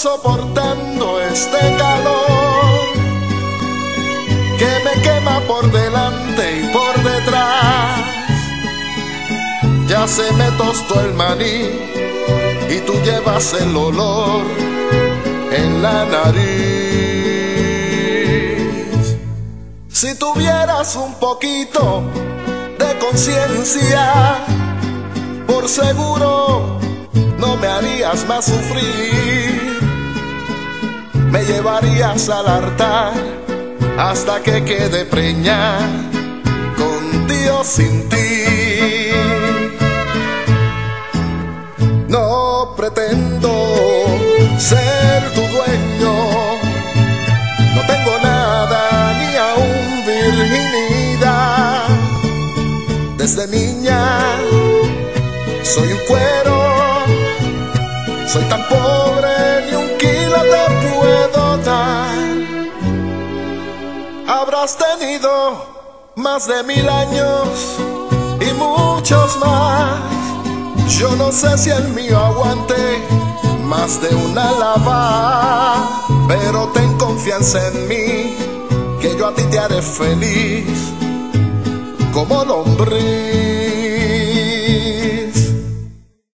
soportando este calor que me quema por delante y por detrás. Ya se me tostó el maní y tú llevas el olor en la nariz. Si tuvieras un poquito de conciencia, por seguro no me harías más sufrir. Me llevarías al altar hasta que quede preñada con Dios sin ti. No pretendo ser tu dueño, no tengo nada ni aún virginidad. Desde niña soy un cuero, soy tan pobre ni un kilo te puedo dar. Habrás tenido más de 1000 años y muchos más. Yo no sé si el mío aguante más de una lava, pero ten confianza en mí, que yo a ti te haré feliz como lombriz.